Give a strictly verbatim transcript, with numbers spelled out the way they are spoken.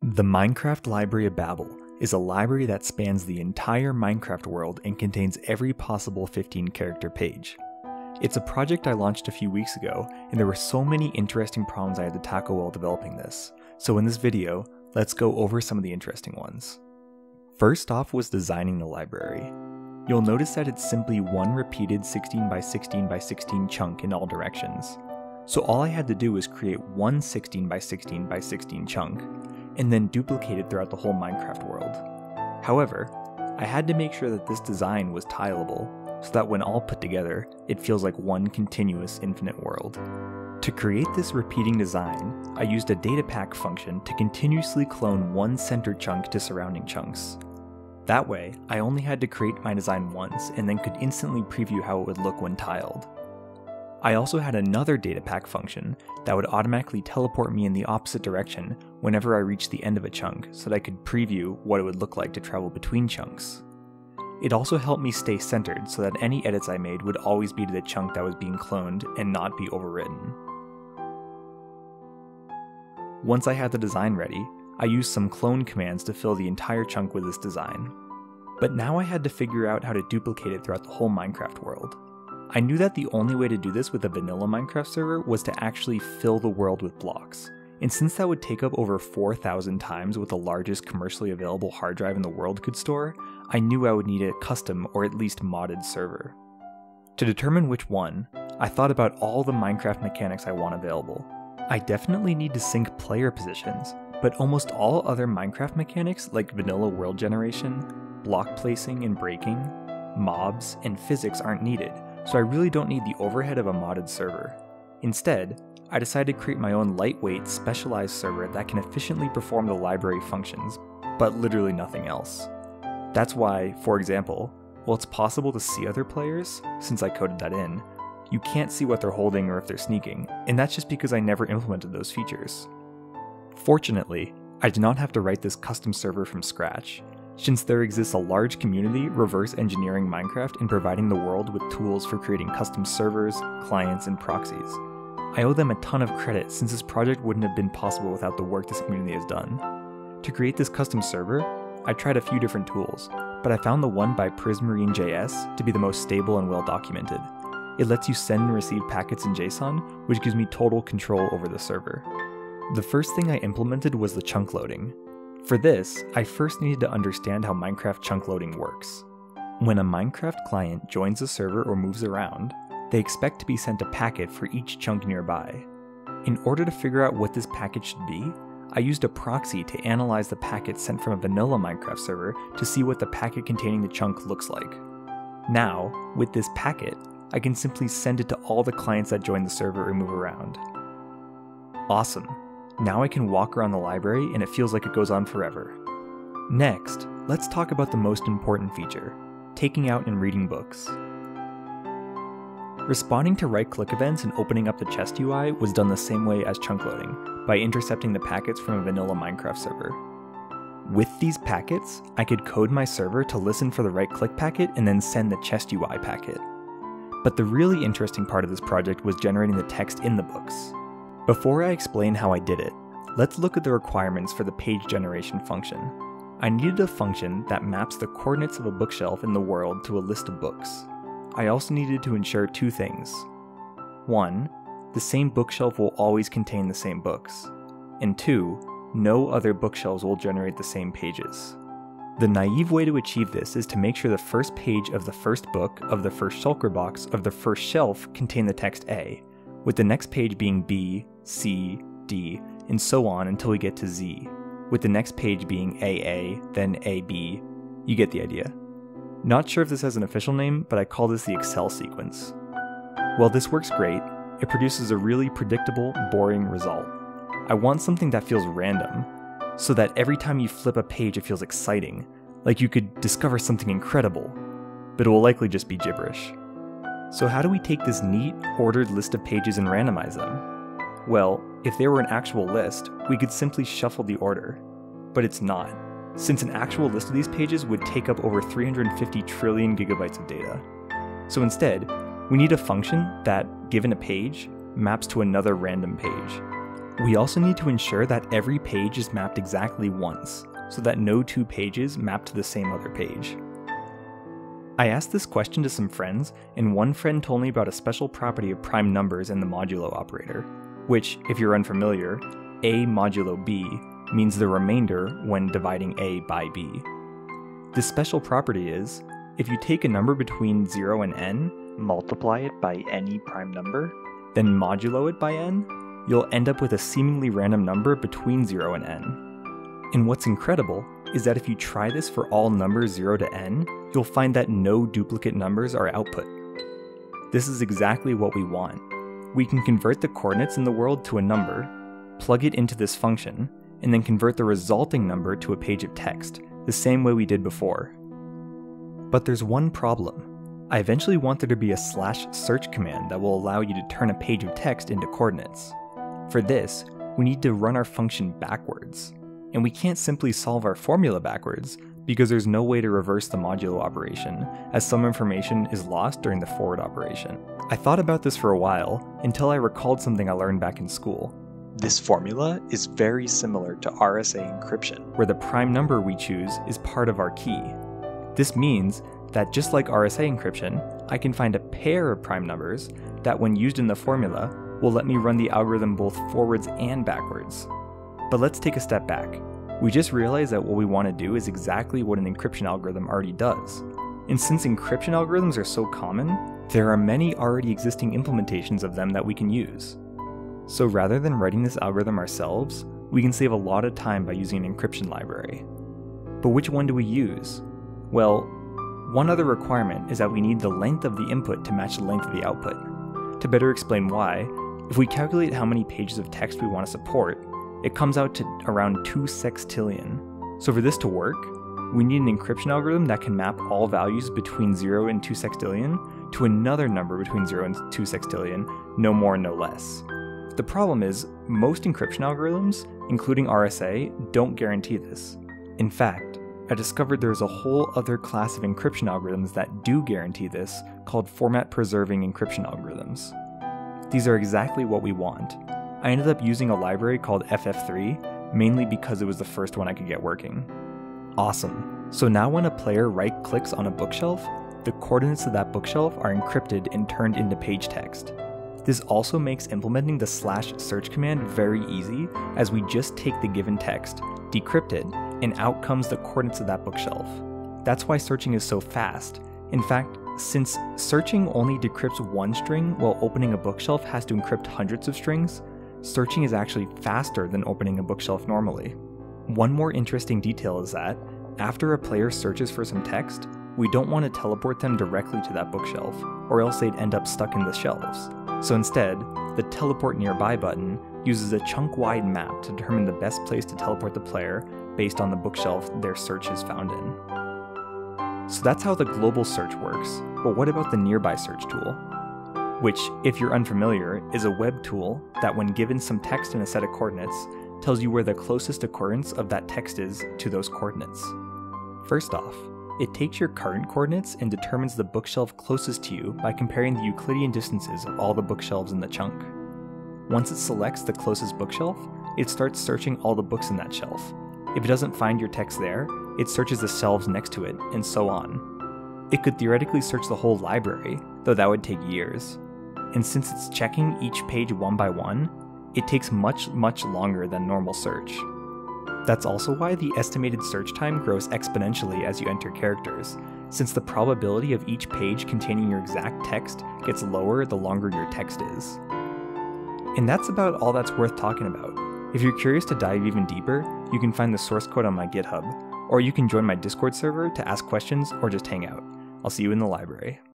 The Minecraft Library of Babel is a library that spans the entire Minecraft world and contains every possible fifteen character page. It's a project I launched a few weeks ago, and there were so many interesting problems I had to tackle while developing this, so in this video, let's go over some of the interesting ones. First off was designing the library. You'll notice that it's simply one repeated sixteen by sixteen by sixteen chunk in all directions. So all I had to do was create one sixteen by sixteen by sixteen chunk, and then duplicate it throughout the whole Minecraft world. However, I had to make sure that this design was tileable, so that when all put together, it feels like one continuous infinite world. To create this repeating design, I used a datapack function to continuously clone one center chunk to surrounding chunks. That way, I only had to create my design once and then could instantly preview how it would look when tiled. I also had another datapack function that would automatically teleport me in the opposite direction whenever I reached the end of a chunk so that I could preview what it would look like to travel between chunks. It also helped me stay centered so that any edits I made would always be to the chunk that was being cloned and not be overwritten. Once I had the design ready, I used some clone commands to fill the entire chunk with this design. But now I had to figure out how to duplicate it throughout the whole Minecraft world. I knew that the only way to do this with a vanilla Minecraft server was to actually fill the world with blocks, and since that would take up over four thousand times what the largest commercially available hard drive in the world could store, I knew I would need a custom or at least modded server. To determine which one, I thought about all the Minecraft mechanics I want available. I definitely need to sync player positions, but almost all other Minecraft mechanics like vanilla world generation, block placing and breaking, mobs, and physics aren't needed, so I really don't need the overhead of a modded server. Instead, I decided to create my own lightweight, specialized server that can efficiently perform the library functions, but literally nothing else. That's why, for example, while it's possible to see other players, since I coded that in, you can't see what they're holding or if they're sneaking, and that's just because I never implemented those features. Fortunately, I did not have to write this custom server from scratch, since there exists a large community reverse engineering Minecraft and providing the world with tools for creating custom servers, clients, and proxies. I owe them a ton of credit since this project wouldn't have been possible without the work this community has done. To create this custom server, I tried a few different tools, but I found the one by Prismarine J S to be the most stable and well documented. It lets you send and receive packets in JSON, which gives me total control over the server. The first thing I implemented was the chunk loading. For this, I first needed to understand how Minecraft chunk loading works. When a Minecraft client joins a server or moves around, they expect to be sent a packet for each chunk nearby. In order to figure out what this packet should be, I used a proxy to analyze the packet sent from a vanilla Minecraft server to see what the packet containing the chunk looks like. Now, with this packet, I can simply send it to all the clients that join the server or move around. Awesome! Now I can walk around the library and it feels like it goes on forever. Next, let's talk about the most important feature, taking out and reading books. Responding to right-click events and opening up the chest U I was done the same way as chunk loading, by intercepting the packets from a vanilla Minecraft server. With these packets, I could code my server to listen for the right-click packet and then send the chest U I packet. But the really interesting part of this project was generating the text in the books. Before I explain how I did it, let's look at the requirements for the page generation function. I needed a function that maps the coordinates of a bookshelf in the world to a list of books. I also needed to ensure two things. One, the same bookshelf will always contain the same books. And two, no other bookshelves will generate the same pages. The naive way to achieve this is to make sure the first page of the first book of the first shulker box of the first shelf contain the text A, with the next page being B, C, D, and so on until we get to Z, with the next page being A A, then A B. You get the idea. Not sure if this has an official name, but I call this the Excel sequence. While this works great, it produces a really predictable, boring result. I want something that feels random, so that every time you flip a page it feels exciting, like you could discover something incredible, but it will likely just be gibberish. So how do we take this neat, ordered list of pages and randomize them? Well, if they were an actual list, we could simply shuffle the order. But it's not, since an actual list of these pages would take up over three hundred fifty trillion gigabytes of data. So instead, we need a function that, given a page, maps to another random page. We also need to ensure that every page is mapped exactly once, so that no two pages map to the same other page. I asked this question to some friends, and one friend told me about a special property of prime numbers in the modulo operator, which, if you're unfamiliar, a modulo b means the remainder when dividing a by b. This special property is, if you take a number between zero and n, multiply it by any prime number, then modulo it by n, you'll end up with a seemingly random number between zero and n. And what's incredible is that if you try this for all numbers zero to n, you'll find that no duplicate numbers are output. This is exactly what we want. We can convert the coordinates in the world to a number, plug it into this function, and then convert the resulting number to a page of text, the same way we did before. But there's one problem. I eventually want there to be a slash search command that will allow you to turn a page of text into coordinates. For this, we need to run our function backwards, and we can't simply solve our formula backwards because there's no way to reverse the modulo operation, as some information is lost during the forward operation. I thought about this for a while until I recalled something I learned back in school. This formula is very similar to R S A encryption, where the prime number we choose is part of our key. This means that just like R S A encryption, I can find a pair of prime numbers that when used in the formula will let me run the algorithm both forwards and backwards. But let's take a step back. We just realized that what we want to do is exactly what an encryption algorithm already does. And since encryption algorithms are so common, there are many already existing implementations of them that we can use. So rather than writing this algorithm ourselves, we can save a lot of time by using an encryption library. But which one do we use? Well, one other requirement is that we need the length of the input to match the length of the output. To better explain why, if we calculate how many pages of text we want to support, it comes out to around two sextillion. So for this to work, we need an encryption algorithm that can map all values between zero and two sextillion to another number between zero and two sextillion, no more, no less. The problem is, most encryption algorithms, including R S A, don't guarantee this. In fact, I discovered there's a whole other class of encryption algorithms that do guarantee this, called format-preserving encryption algorithms. These are exactly what we want. I ended up using a library called F F three, mainly because it was the first one I could get working. Awesome. So now when a player right-clicks on a bookshelf, the coordinates of that bookshelf are encrypted and turned into page text. This also makes implementing the slash search command very easy, as we just take the given text, decrypt it, and out comes the coordinates of that bookshelf. That's why searching is so fast. In fact, since searching only decrypts one string while opening a bookshelf has to encrypt hundreds of strings, searching is actually faster than opening a bookshelf normally. One more interesting detail is that, after a player searches for some text, we don't want to teleport them directly to that bookshelf, or else they'd end up stuck in the shelves. So instead, the Teleport Nearby button uses a chunk-wide map to determine the best place to teleport the player based on the bookshelf their search is found in. So that's how the global search works, but what about the nearby search tool? Which, if you're unfamiliar, is a web tool that when given some text and a set of coordinates, tells you where the closest occurrence of that text is to those coordinates. First off, it takes your current coordinates and determines the bookshelf closest to you by comparing the Euclidean distances of all the bookshelves in the chunk. Once it selects the closest bookshelf, it starts searching all the books in that shelf. If it doesn't find your text there, it searches the shelves next to it, and so on. It could theoretically search the whole library, though that would take years. And since it's checking each page one by one, it takes much, much longer than normal search. That's also why the estimated search time grows exponentially as you enter characters, since the probability of each page containing your exact text gets lower the longer your text is. And that's about all that's worth talking about. If you're curious to dive even deeper, you can find the source code on my GitHub, or you can join my Discord server to ask questions or just hang out. I'll see you in the library.